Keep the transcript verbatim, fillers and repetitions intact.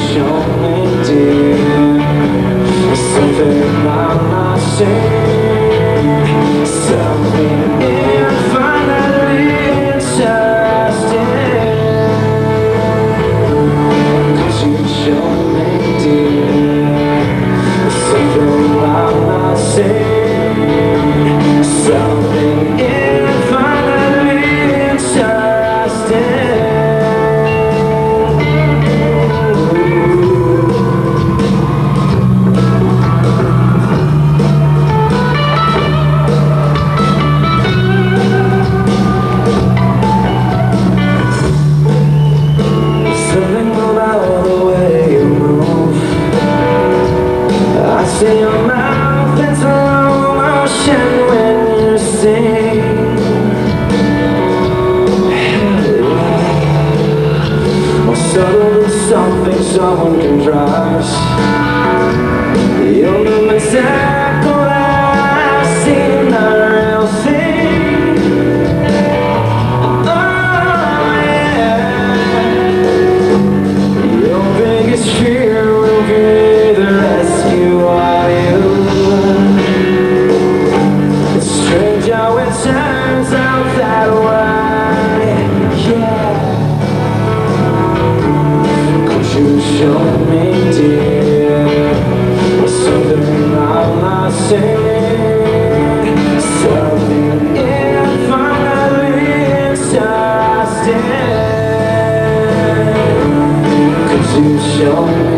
show me, dear, something I'm not seeing, something infinitely interesting. Could you show me, dear, something I'm not seeing, something infinitely interesting. See your mouth in slow motion when you sing. Or subtle something someone can trust. You'll know exactly what I've seen, the real thing. Oh yeah. Your biggest fear will be the rescue. Turns out that way, yeah. Could you show me, dear, something I'm not seeing, something infinitely interesting? Could you show me?